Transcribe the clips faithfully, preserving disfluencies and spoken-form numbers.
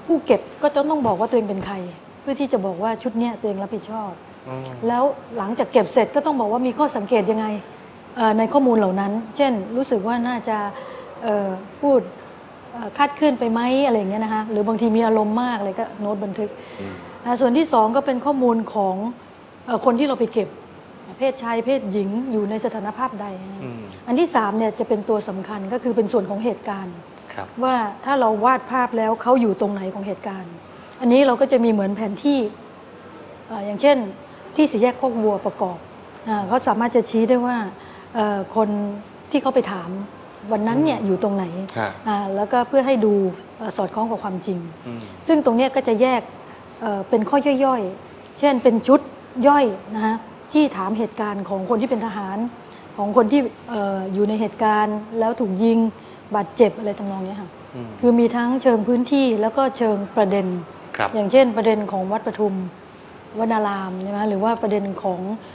ผู้เก็บก็จะต้องบอกว่าตัวเองเป็นใครเพื่อที่จะบอกว่าชุดนี้ตัวเองรับผิดชอบแล้วหลังจากเก็บเสร็จก็ต้องบอกว่ามีข้อสังเกตยังไงในข้อมูลเหล่านั้นเช่นรู้สึกว่าน่าจะพูดคาดเคลื่อนไปไหมอะไรอย่างเงี้ยนะคะหรือบางทีมีอารมณ์มากอะไรก็โน้ตบันทึกส่วนที่สองก็เป็นข้อมูลของคนที่เราไปเก็บเพศชายเพศหญิงอยู่ในสถานภาพใดอันที่สามเนี่ยจะเป็นตัวสำคัญก็คือเป็นส่วนของเหตุการณ์ว่าถ้าเราวาดภาพแล้วเขาอยู่ตรงไหนของเหตุการณ์อันนี้เราก็จะมีเหมือนแผนที่อย่างเช่นที่สี่แยกโคกวัวประกอบเขาสามารถจะชี้ได้ว่าคนที่เขาไปถามวันนั้นเนี่ยอยู่ตรงไหนแล้วก็เพื่อให้ดูสอดคล้องกับความจริงซึ่งตรงนี้ก็จะแยกเป็นข้อย่อยๆเช่นเป็นชุดย่อยนะฮะที่ถามเหตุการณ์ของคนที่เป็นทหารของคนที่อยู่ในเหตุการณ์แล้วถูกยิงบาดเจ็บอะไรทำนองนี้ค่ะคือมีทั้งเชิงพื้นที่แล้วก็เชิงประเด็นอย่างเช่นประเด็นของวัดปทุมวนารามใช่ไหมหรือว่าประเด็นของ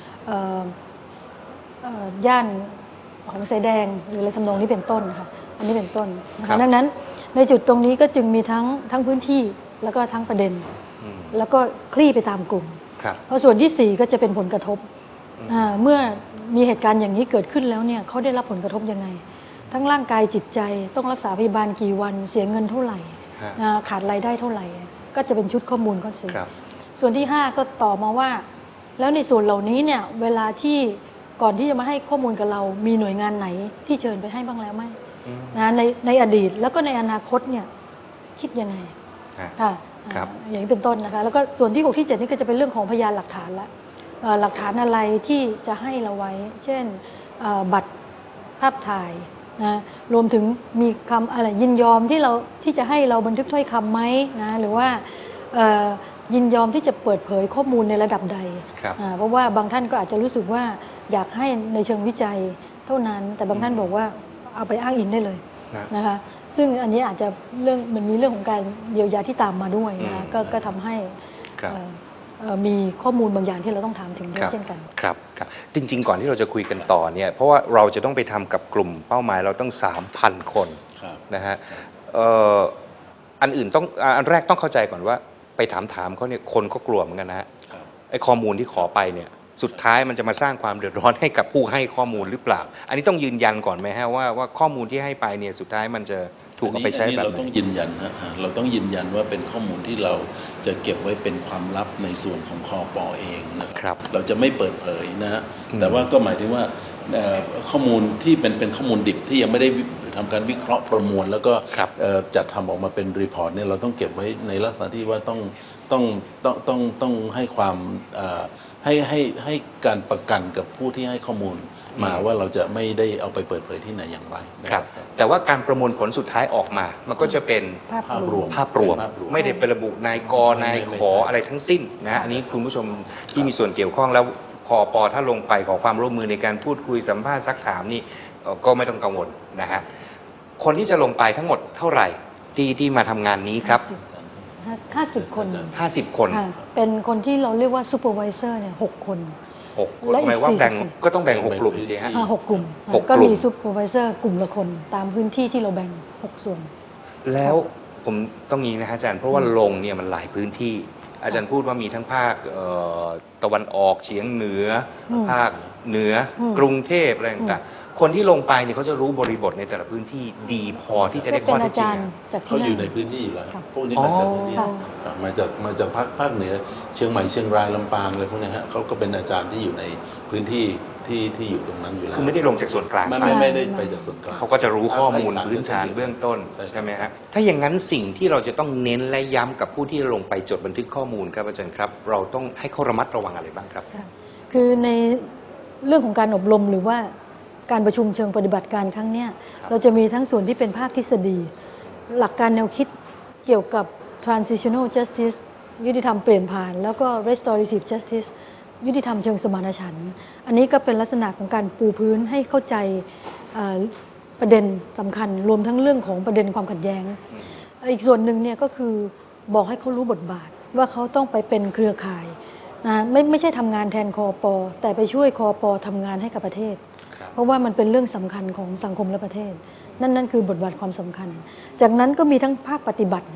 ย่านของสายแดงหรืออะไรทำนองนี้เป็นต้นนะคะอันนี้เป็นต้นนะคะดังนั้นในจุดตรงนี้ก็จึงมีทั้งทั้งพื้นที่แล้วก็ทั้งประเด็นแล้วก็คลี่ไปตามกลุ่มเพราะส่วนที่สี่ก็จะเป็นผลกระทบเมื่อมีเหตุการณ์อย่างนี้เกิดขึ้นแล้วเนี่ยเขาได้รับผลกระทบยังไงทั้งร่างกายจิตใจต้องรักษาพยาบาลกี่วันเสียเงินเท่าไหร่ขาดรายได้เท่าไหร่ก็จะเป็นชุดข้อมูลข้อสี่ส่วนที่ห้าก็ต่อมาว่าแล้วในส่วนเหล่านี้เนี่ยเวลาที่ก่อนที่จะมาให้ข้อมูลกับเรามีหน่วยงานไหนที่เชิญไปให้บ้างแล้วไหมนะในในอดีตแล้วก็ในอนาคตเนี่ยคิดยังไงค่ะอย่างนี้เป็นต้นนะคะแล้วก็ส่วนที่หกที่เจ็ดนี่ก็จะเป็นเรื่องของพยานหลักฐานละหลักฐานอะไรที่จะให้เราไว้เช่นบัตรภาพถ่ายนะรวมถึงมีคำอะไรยินยอมที่เราที่จะให้เราบันทึกถ้อยคำไหมนะหรือว่ายินยอมที่จะเปิดเผยข้อมูลในระดับใดเพราะว่าบางท่านก็อาจจะรู้สึกว่าอยากให้ในเชิงวิจัยเท่านั้นแต่บางท่านบอกว่าเอาไปอ้างอิงได้เลยนะคะซึ่งอันนี้อาจจะเรื่องมันมีเรื่องของการเยียวยาที่ตามมาด้วยนะ ก, ก็ทำให้มีข้อมูลบางอย่างที่เราต้องถามถึงด้วยเช่นกันครับครับจริงๆก่อนที่เราจะคุยกันต่อเนี่ยเพราะว่าเราจะต้องไปทำกับกลุ่มเป้าหมายเราต้อง สามพัน คนนะฮะอันอื่นต้องอันแรกต้องเข้าใจก่อนว่าไปถามถามเขาเนี่ยคนก็กลัวเหมือนกันนะฮะไอ้ข้อมูลที่ขอไปเนี่ยสุดท้ายมันจะมาสร้างความเดือดร้อนให้กับผู้ให้ข้อมูลหรือเปล่าอันนี้ต้องยืนยันก่อนไหมฮะว่าว่าข้อมูลที่ให้ไปเนี่ยสุดท้ายมันจะถูกเอาไปใช้แบบไหนเราต้องยืนยันนะเราต้องยืนยันว่าเป็นข้อมูลที่เราจะเก็บไว้เป็นความลับในส่วนของคป.เองนะครับเราจะไม่เปิดเผยนะแต่ว่าก็หมายถึงว่าข้อมูลที่เป็นเป็นข้อมูลดิบที่ยังไม่ได้ทำการวิเคราะห์ประมวลแล้วก็จัดทำออกมาเป็นรีพอร์ตเนี่ยเราต้องเก็บไว้ในลักษณะที่ว่าต้องต้องต้องต้องต้องให้ความให้ให้ให้การประกันกับผู้ที่ให้ข้อมูลมาว่าเราจะไม่ได้เอาไปเปิดเผยที่ไหนอย่างไรครับแต่ว่าการประมวลผลสุดท้ายออกมามันก็จะเป็นภาพรวมภาพรวมไม่ได้ไประบุนายกนายขออะไรทั้งสิ้นนะอันนี้คุณผู้ชมที่มีส่วนเกี่ยวข้องแล้วคอปถ้าลงไปขอความร่วมมือในการพูดคุยสัมภาษณ์ซักถามนี่ก็ไม่ต้องกังวลนะฮะคนที่จะลงไปทั้งหมดเท่าไหร่ที่ที่มาทำงานนี้ครับห้าสิบคนห้าสิบคนเป็นคนที่เราเรียกว่าซูเปอร์วิเซอร์เนี่ยหกคนหกคนหมายว่าแบ่งก็ต้องแบ่งหกกลุ่มสิฮะหกกลุ่มก็มีซูเปอร์วิเซอร์กลุ่มละคนตามพื้นที่ที่เราแบ่งหกส่วนแล้วผมต้องงี้นะฮะอาจารย์เพราะว่าลงเนี่ยมันหลายพื้นที่อาจารย์พูดว่ามีทั้งภาคตะวันออกเฉียงเหนือภาคเหนือกรุงเทพอะไรต่างๆคนที่ลงไปเนี่ยเขาจะรู้บริบทในแต่ละพื้นที่ดีพอที่จะได้ข้อเท็จจริงเขาอยู่ในพื้นที่อยู่แล้วพวกนี้มาจากพื้นที่มาจากมาจากภาคภาคเหนือเชียงใหม่เชียงรายลำปางอะไรพวกนี้ฮะเขาก็เป็นอาจารย์ที่อยู่ในพื้นที่ที่ที่อยู่ตรงนั้นอยู่แล้วคือไม่ได้ลงจากส่วนกลางไม่ไม่ได้ไปจากส่วนกลางเขาก็จะรู้ข้อมูลพื้นฐานเบื้องต้นใช่ไหมฮะถ้าอย่างนั้นสิ่งที่เราจะต้องเน้นและย้ำกับผู้ที่ลงไปจดบันทึกข้อมูลครับอาจารย์ครับเราต้องให้เขาระมัดระวังอะไรบ้างครับคือในเรื่องของการอบรมหรือว่าการประชุมเชิงปฏิบัติการครั้งนี้เราจะมีทั้งส่วนที่เป็นภาคทฤษฎีหลักการแนวคิดเกี่ยวกับ transitional justice ยุติธรรมเปลี่ยนผ่านแล้วก็ restorative justice ยุติธรรมเชิงสมานฉันท์อันนี้ก็เป็นลักษณะของการปูพื้นให้เข้าใจประเด็นสำคัญรวมทั้งเรื่องของประเด็นความขัดแย้งอีกส่วนหนึ่งเนี่ยก็คือบอกให้เขารู้บทบาทว่าเขาต้องไปเป็นเครือข่ายนะไม่ไม่ใช่ทำงานแทนคอปแต่ไปช่วยคอปทำงานให้กับประเทศเพราะว่ามันเป็นเรื่องสำคัญของสังคมและประเทศนั่นนั่นคือบทบาทความสำคัญจากนั้นก็มีทั้งภาคปฏิบัตินะ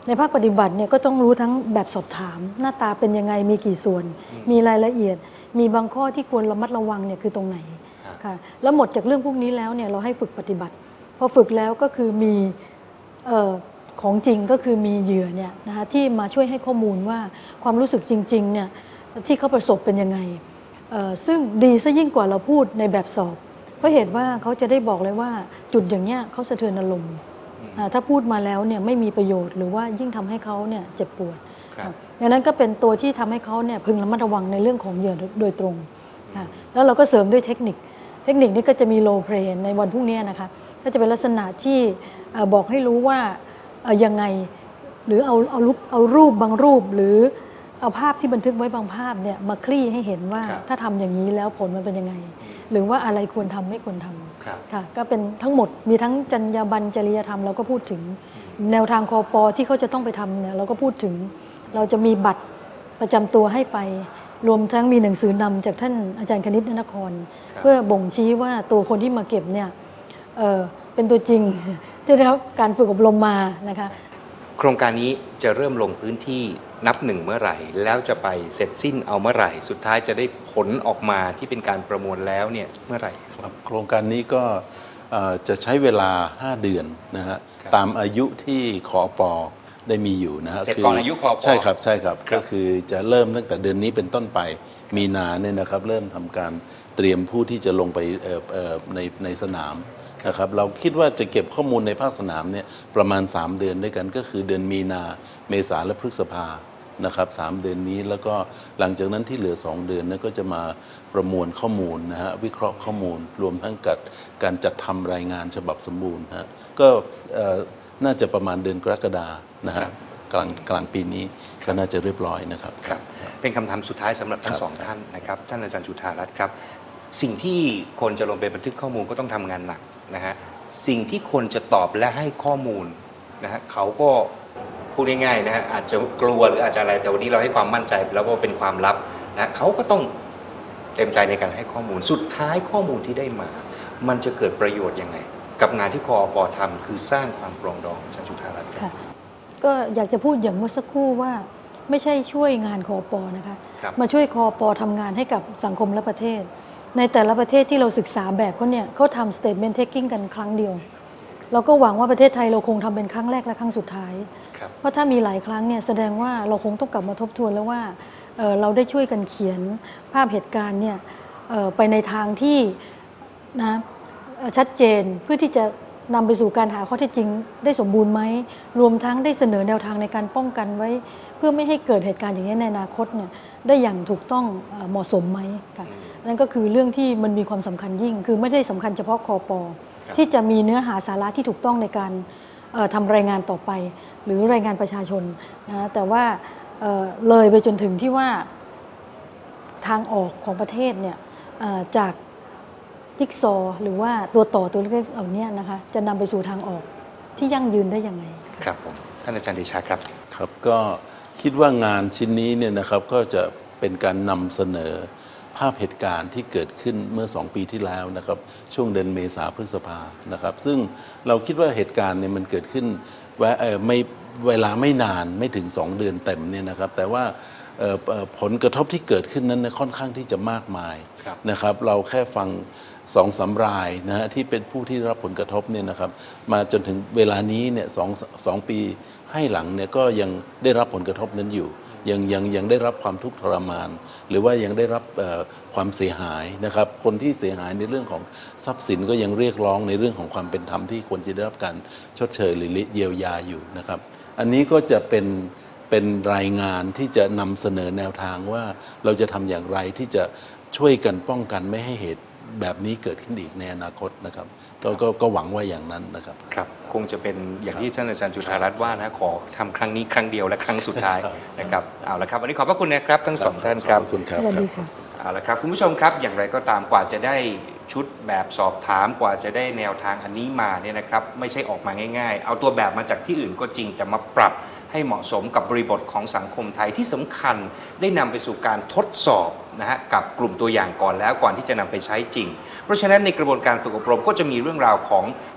ในภาคปฏิบัติเนี่ยก็ต้องรู้ทั้งแบบสอบถามหน้าตาเป็นยังไงมีกี่ส่วนมีรายละเอียดมีบางข้อที่ควรระมัดระวังเนี่ยคือตรงไหนค่ะแล้วหมดจากเรื่องพวกนี้แล้วเนี่ยเราให้ฝึกปฏิบัติพอฝึกแล้วก็คือมีเอ่อของจริงก็คือมีเหยื่อเนี่ยนะคะที่มาช่วยให้ข้อมูลว่าความรู้สึกจริงๆเนี่ยที่เขาประสบเป็นยังไงซึ่งดีซะยิ่งกว่าเราพูดในแบบสอบเพราะเหตุว่าเขาจะได้บอกเลยว่าจุดอย่างเนี้ยเขาสะเทือนอารมณ์ถ้าพูดมาแล้วเนี่ยไม่มีประโยชน์หรือว่ายิ่งทำให้เขาเนี่ยเจ็บปวดดังนั้นก็เป็นตัวที่ทำให้เขาเนี่ยพึงระมัดระวังในเรื่องของเหยื่อโดยตรงแล้วเราก็เสริมด้วยเทคนิคเทคนิคนี้ก็จะมีโรลเพลย์ในวันพรุ่งนี้นะคะก็จะเป็นลักษณะที่บอกให้รู้ว่ายังไงหรือเอาเอารูปเอารูปบางรูปหรือเอาภาพที่บันทึกไว้บางภาพเนี่ยมาคลี่ให้เห็นว่าถ้าทำอย่างนี้แล้วผลมันเป็นยังไงหรือว่าอะไรควรทำไม่ควรทำค่ะก็เป็นทั้งหมดมีทั้งจรรยาบรรณจริยธรรมเราก็พูดถึงแนวทางคอปอที่เขาจะต้องไปทำเนี่ยเราก็พูดถึงเราจะมีบัตรประจำตัวให้ไปรวมทั้งมีหนังสือนำจากท่านอาจารย์คณิตนครเพื่อบ่งชี้ว่าตัวคนที่มาเก็บเนี่ย เ, เป็นตัวจริงที่ได้รับการฝึกอบรมมานะคะโครงการนี้จะเริ่มลงพื้นที่นับหนึ่งเมื่อไหร่แล้วจะไปเสร็จสิ้นเอาเมื่อไหร่สุดท้ายจะได้ผลออกมาที่เป็นการประมวลแล้วเนี่ยเมื่อไหร่ครับโครงการนี้ก็จะใช้เวลาห้าเดือนนะฮะตามอายุที่คอปได้มีอยู่นะฮะเสร็จก่อนอายุคอปใช่ครับใช่ครับก็คือจะเริ่มตั้งแต่เดือนนี้เป็นต้นไปมีนาเนี่ยนะครับเริ่มทำการเตรียมผู้ที่จะลงไปในในสนามนะครับเราคิดว่าจะเก็บข้อมูลในภาคสนามเนี่ยประมาณสามเดือนด้วยกันก็คือเดือนมีนาเมษาและพฤษภานะครับสามเดือนนี้แล้วก็หลังจากนั้นที่เหลือสองเดือนนั้นก็จะมาประมวลข้อมูลนะฮะวิเคราะห์ข้อมูลรวมทั้งกัดการจัดทำรายงานฉบับสมบูรณ์ฮะก็น่าจะประมาณเดือนกรกฎานะฮะกลางกลางปีนี้ก็น่าจะเรียบร้อยนะครับครับเป็นคำถามสุดท้ายสำหรับทั้งสองท่านนะครับท่านอาจารย์จุฑารัตน์ครับสิ่งที่คนจะลงไปบันทึกข้อมูลก็ต้องทำงานหนักนะฮะสิ่งที่คนจะตอบและให้ข้อมูลนะฮะเขาก็พูดง่ายๆนะฮะอาจจะกลัวหรืออาจจะอะไรแต่วันนี้เราให้ความมั่นใจแล้วว่าเป็นความลับนะเขาก็ต้องเต็มใจในการให้ข้อมูลสุดท้ายข้อมูลที่ได้มามันจะเกิดประโยชน์ยังไงกับงานที่คอปทำคือสร้างความปรองดองอาจารย์จุฑารัตน์ค่ะก็อยากจะพูดอย่างเมื่อสักครู่ว่าไม่ใช่ช่วยงานคอปนะคะมาช่วยคอปทำงานให้กับสังคมและประเทศในแต่ละประเทศที่เราศึกษาแบบเขาเนี่ยเขาทำ statement taking กันครั้งเดียวเราก็หวังว่าประเทศไทยเราคงทำเป็นครั้งแรกและครั้งสุดท้ายเพราะถ้ามีหลายครั้งเนี่ยแสดงว่าเราคงต้องกลับมาทบทวนแล้วว่า เ, เราได้ช่วยกันเขียนภาพเหตุการณ์เนี่ยไปในทางที่นะชัดเจนเพื่อที่จะนำไปสู่การหาข้อเท็จจริงได้สมบูรณ์ไหมรวมทั้งได้เสนอแนวทางในการป้องกันไว้เพื่อไม่ให้เกิดเหตุการณ์อย่างนี้ในอนาคตเนี่ยได้อย่างถูกต้องเหมาะสมไหมค่ะนั่นก็คือเรื่องที่มันมีความสำคัญยิ่งคือไม่ได้สำคัญเฉพาะคอปที่จะมีเนื้อหาสาระที่ถูกต้องในการทำรายงานต่อไปหรือรายงานประชาชนนะแต่ว่าเลยไปจนถึงที่ว่าทางออกของประเทศเนี่ยจากจิ๊กซอหรือว่าตัวต่อตัวเล็กๆเหล่านี้นะคะจะนำไปสู่ทางออกที่ยั่งยืนได้ยังไงครับผมท่านอาจารย์เดชาครับครับก็คิดว่างานชิ้นนี้เนี่ยนะครับก็จะเป็นการนำเสนอภาพเหตุการณ์ที่เกิดขึ้นเมื่อสองปีที่แล้วนะครับช่วงเดือนเมษาพฤษภานะครับซึ่งเราคิดว่าเหตุการณ์เนี่ยมันเกิดขึ้นว่าไม่เวลาไม่นานไม่ถึงสองเดือนเต็มเนี่ยนะครับแต่ว่าผลกระทบที่เกิดขึ้นนั้นค่อนข้างที่จะมากมายนะครับเราแค่ฟังสองสามรายนะฮะที่เป็นผู้ที่รับผลกระทบเนี่ยนะครับมาจนถึงเวลานี้เนี่ยสองสองปีให้หลังเนี่ยก็ยังได้รับผลกระทบนั้นอยู่ยังยังยังได้รับความทุกข์ทรมานหรือว่ายังได้รับความเสียหายนะครับคนที่เสียหายในเรื่องของทรัพย์สินก็ยังเรียกร้องในเรื่องของความเป็นธรรมที่ควรจะได้รับการชดเชยหรือเยียวยาอยู่นะครับอันนี้ก็จะเป็นเป็นรายงานที่จะนำเสนอแนวทางว่าเราจะทำอย่างไรที่จะช่วยกันป้องกันไม่ให้เหตุแบบนี้เกิดขึ้นอีกในอนาคตนะครับก็ก็ก็หวังว่าอย่างนั้นนะครับครับคงจะเป็นอย่างที่ท่านอาจารย์จุฑารัตน์ว่านะขอทำครั้งนี้ครั้งเดียวและครั้งสุดท้ายนะครับเอาละครับวันนี้ขอบพระคุณนะครับทั้งสองท่านครับขอบคุณครับสวัสดีค่ะเอาละครับคุณผู้ชมครับอย่างไรก็ตามกว่าจะได้ชุดแบบสอบถามกว่าจะได้แนวทางอันนี้มาเนี่ยนะครับไม่ใช่ออกมาง่ายๆเอาตัวแบบมาจากที่อื่นก็จริงแต่มาปรับให้เหมาะสมกับบริบทของสังคมไทยที่สำคัญได้นำไปสู่การทดสอบนะฮะกับกลุ่มตัวอย่างก่อนแล้วก่อนที่จะนำไปใช้จริงเพราะฉะนั้นในกระบวนการฝึกอบรมก็จะมีเรื่องราวของ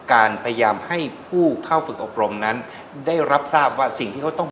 การพยายามให้ผู้เข้าฝึกอบรมนั้น ได้รับทราบว่าสิ่งที่เขาต้อง